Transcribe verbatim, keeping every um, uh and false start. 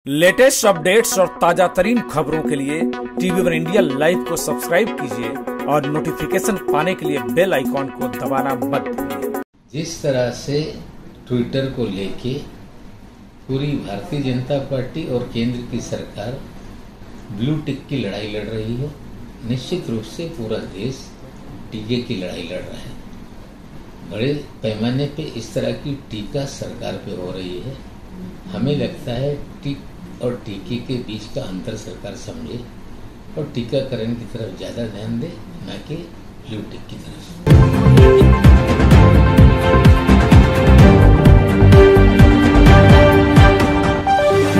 Latest updates और ताजा तरीन खबरों के लिए टीवी वन इंडिया लाइव को सब्सक्राइब कीजिए और नोटिफिकेशन पाने के लिए बेल आइकॉन को दबाना मत भूलिए। जिस तरह से ट्विटर को लेके पूरी भारतीय जनता पार्टी और केंद्र की सरकार ब्लू टिक की लड़ाई लड़ रही है, निश्चित रूप से पूरा देश टीके की लड़ाई लड़ रहा है। बड़े पैमाने पे इस तरह की टीका सरकार पे हो रही है। हमें लगता है टिक और टीके के बीच का अंतर सरकार समझे और टीकाकरण की तरफ ज़्यादा ध्यान दे, न कि ब्लू टिक की तरफ।